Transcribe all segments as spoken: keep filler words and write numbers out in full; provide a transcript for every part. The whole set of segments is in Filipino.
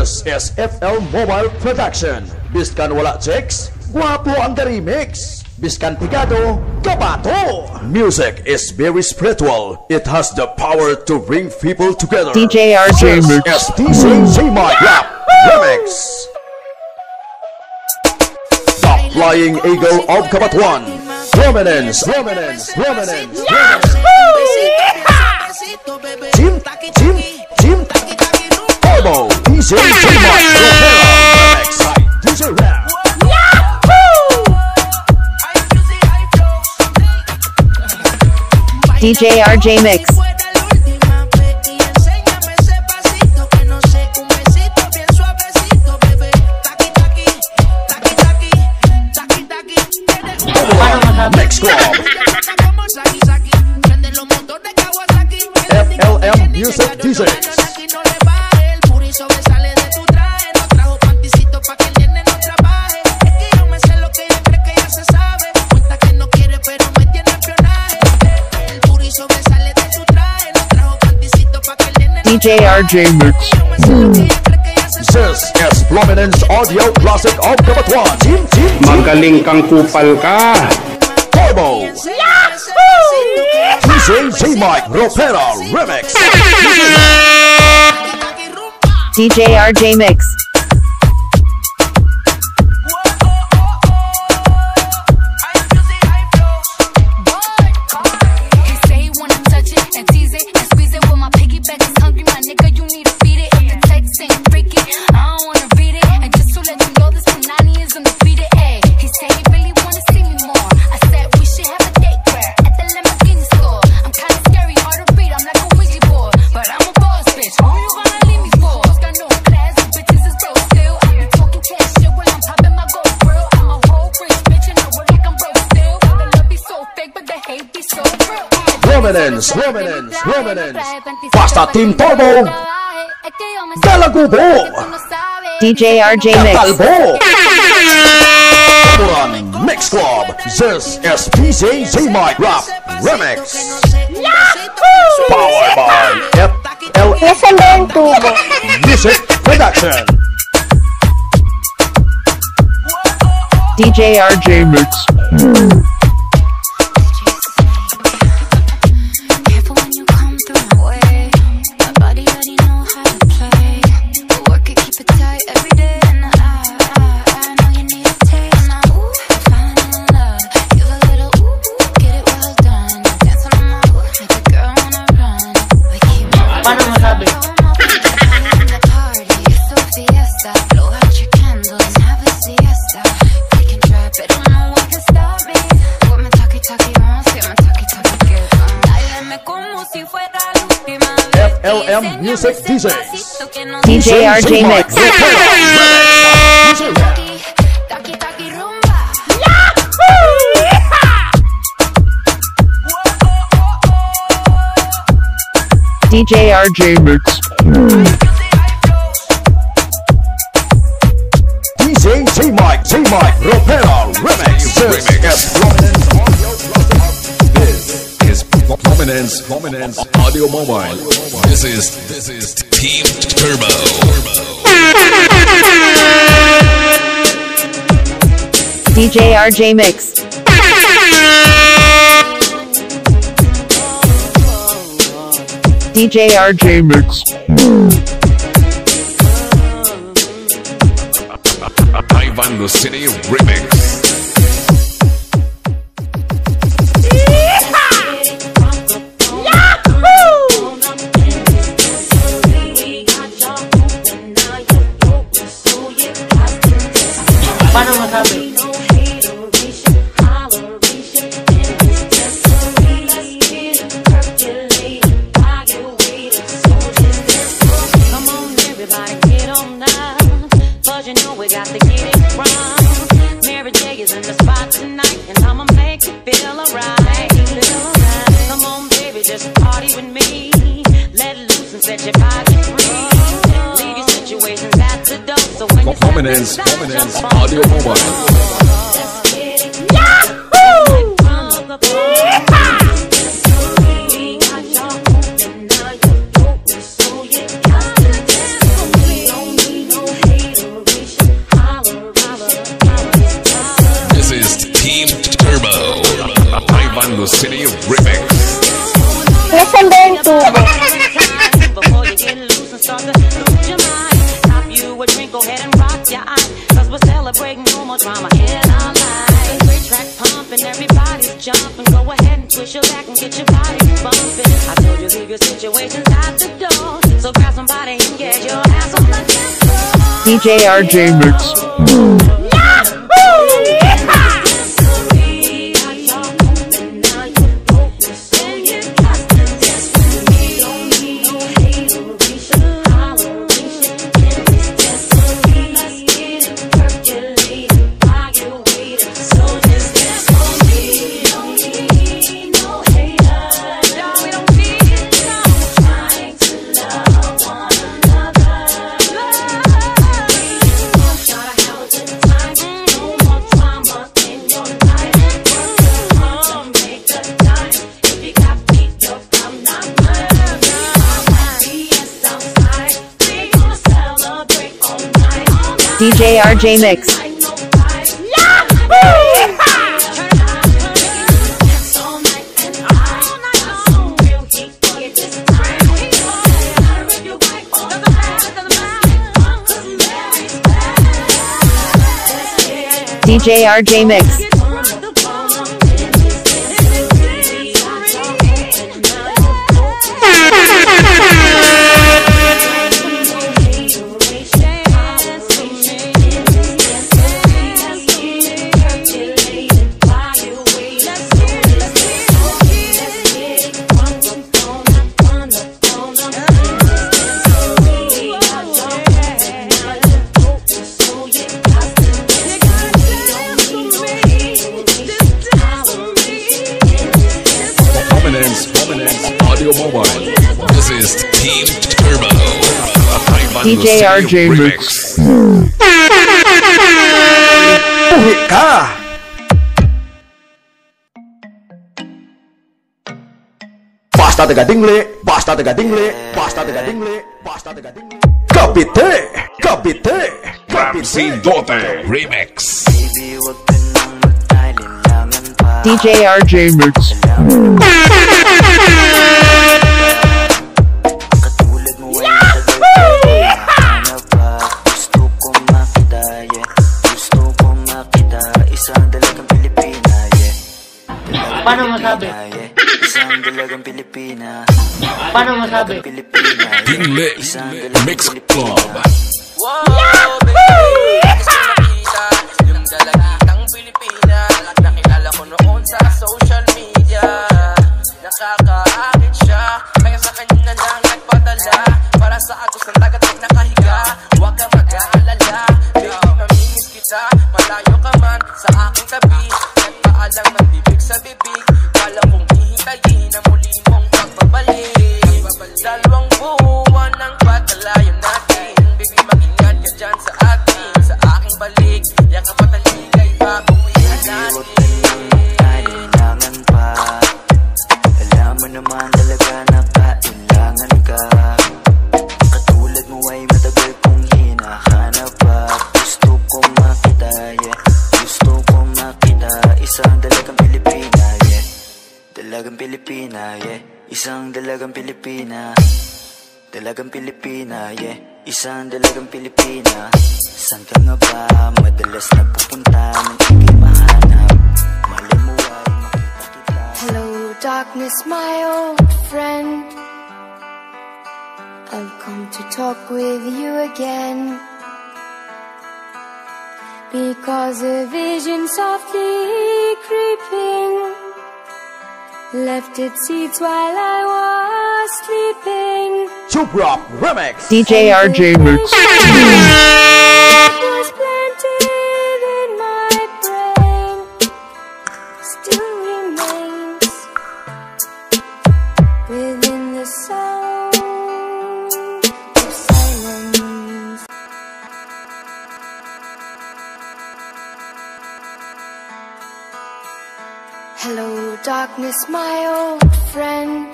This is F L Mobile Production. Biskan wala checks, guwapo ang remix. Biskan pigado, kabato. Music is very spiritual. It has the power to bring people together. D J R J Mix. S D C J-Mike Rap Remix. The Flying Eagle of Kabatuan. Prominence, prominence, prominence. Jim, Jim, Jim. Turbo, D J J-Mike Remix. D J Rap. D J R J Mix. Mix Club. F L M Music D Js. D J R J Mix. This is Prominence Audio Classic of Kabatuan. Jim, Jim, Jim. Magaling kang kupal ka. Turbo. D J J-Mike Ropera Remix. D J R J Mix. Prominence, prominence, prominence. Basta Team Turbo. Dalagubo. D J R J Mix. Katalbo. Kaburan Mix Club. This is D J J-Mike Rap Remix. Powered by F L M Music Production. D J R J Mix. F L M Music D Js. D J R J Mix. D J R J Mix. D J J-Mike, J-Mike Ropera Remix. This is Prominence, Prominence Audio Mobile. This is this is Team Turbo. D J R J Mix. D J R J Mix. Ivan the City Remix. Prominence, Prominence Audio Mobile. Remix. Listen ba yung tubo? Before you get loose and start to lose your mind, stop you a drink, go ahead and rock your eyes, cause we're celebrating no more drama in our lives. Great track pumping, everybody's jumping, go ahead and twist your back and get your body bumping. I told you leave your situations out the door, so grab somebody and get your ass on the dance floor. D J R J Mix. D J R J Mix. D J R J Mix. Audio Mobile. This is Team Turbo. D J R J Mix. Uwi ka! Basta taga dingli, basta taga dingli, basta taga dingli, basta taga dingli. Kapite, kapite, Ramsey kapite. Dote Remix. D J R J Mix. Paano masabi? Isang dalagang Pilipina. Paano masabi? Pilipina. Dingle Mix Club. Wow, baby! Gusto nakita yung dalagitang Pilipina. Nakilala ko noon sa social media. Nakakaakit siya, kaya sa kanya na lang nagpadala. Para sa agos ng dagat pag nakahiga. Huwag kang mag-aalala, baby, mamimiss kita. Malayo ka man sa aking tabi. Nagpaalang nagbibig sa bibig. Kala kong hihintayin na muli mong pagbabalik. Dalawang buwan ng patalayan natin. Baby, mag-ingat ka dyan sa atin. Sa aking balik, yakap at taligay bago iyan natin. Kailangan pa. Alam mo naman talaga na kailangan ka. Katulad mo ay matagal kong hinahanap pa. Gusto kong makita, yeah. Gusto kong makita. Isang dalagang Pilipina, yeah. Dalagang Pilipina, yeah. Isang dalagang Pilipina. Dalagang Pilipina, yeah. Isang dalagang Pilipina. Saan ka nga ba madalas nagpupunta nang ika'y mahanap? Malay mo ay makita kita. Hello darkness, my old friend. I've come to talk with you again, because a vision softly creeping left its seeds while I was sleeping. Chuprop Remix. D J R J Mix. Was planted in my brain, still remains within the sound of silence. Hello darkness, my old friend.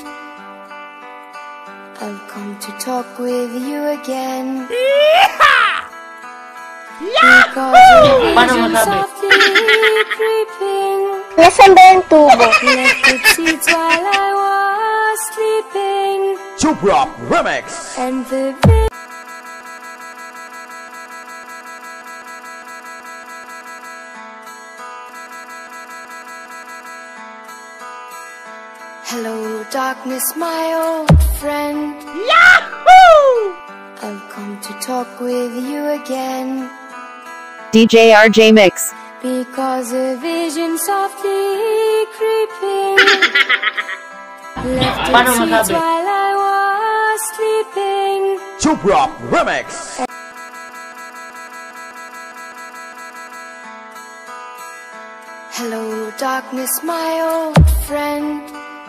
I've come to talk with you again, because a Paano vision masabi? softly creeping Nasaan ba yung tubo? Left seeds while I was sleeping. Chuprop Remix. And the hello, darkness, my old friend. Yahoo! I've come to talk with you again. D J R J Mix. Because a vision softly creeping left Paano its seeds masabi? while I was sleeping. Chuprop Remix. Hello, darkness, my old friend.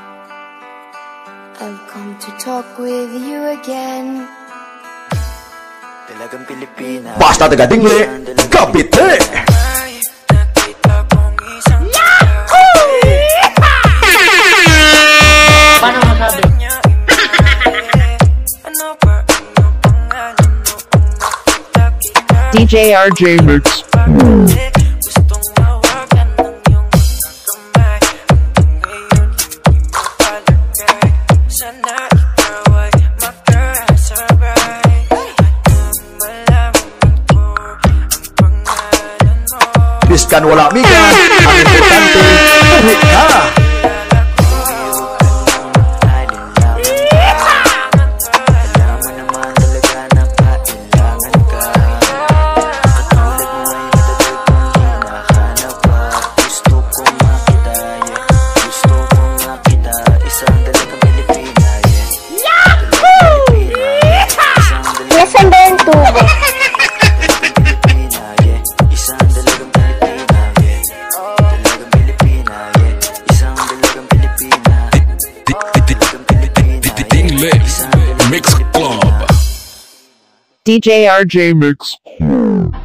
I've come to talk with you again. Talagang Pilipina. Basta taga dingle, kapite. Paano masabi? D J R J Mix. Biskan wala migas, ang importante, uwi ka. Nasaan ba yung tubo? Mix Club. D J R J Mix.